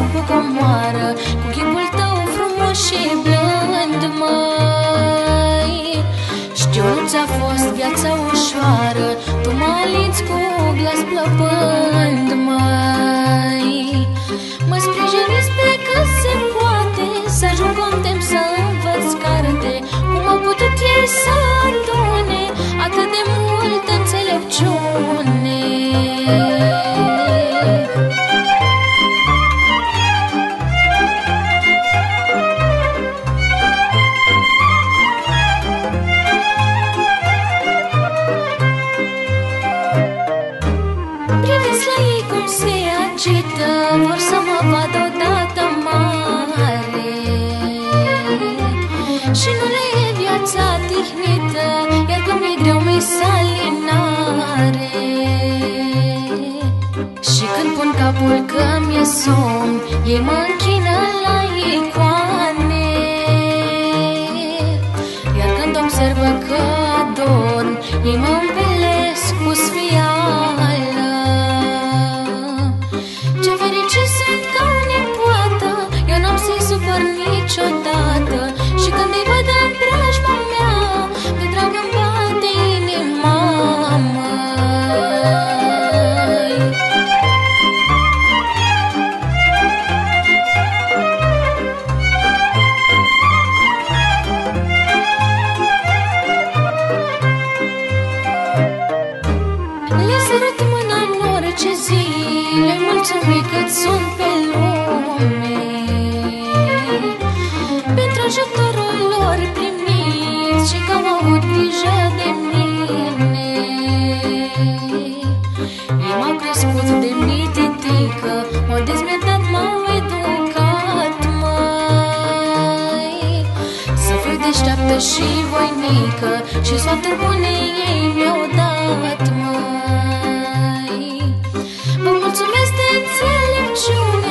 pe comoară, cu chipul tău frumos și blând, măi. Știu, nu ți-a fost viața ușoară, tu mă alinți cu glas plăpând, măi. Mă sprijiniți pe cât se poate, să ajung content să învăț carte. Cum au putut ei să adune atât de multă înțelepciune? Priviți la ei cum se agită, vor să mă vadă odată mare. Și nu le e viața tihnită, iar când mi-e greu mi-i salinare. Și când pun capul că mi-e somn, ei mă închină la icoane. Iar când observă că adorm, ei mă îmbelesc cu sfială. Ce fericit sunt ca o nepoată, eu n-am să-i supăr niciodată. Și când îi văd în preajma mea, de drag îmi bate inima, măi. Le sărut mâna în orice zi, le mulțumi cât sunt pe lume, pentru ajutorul lor primit și că au avut grijă de mine. Ei m-au crescut de mititică, m-au dezmietat, m-au educat, măi. Să fiu deșteaptă și voinică și sfaturi bune ei mi-au dat, măi. Vă mulțumesc de înțelepciune.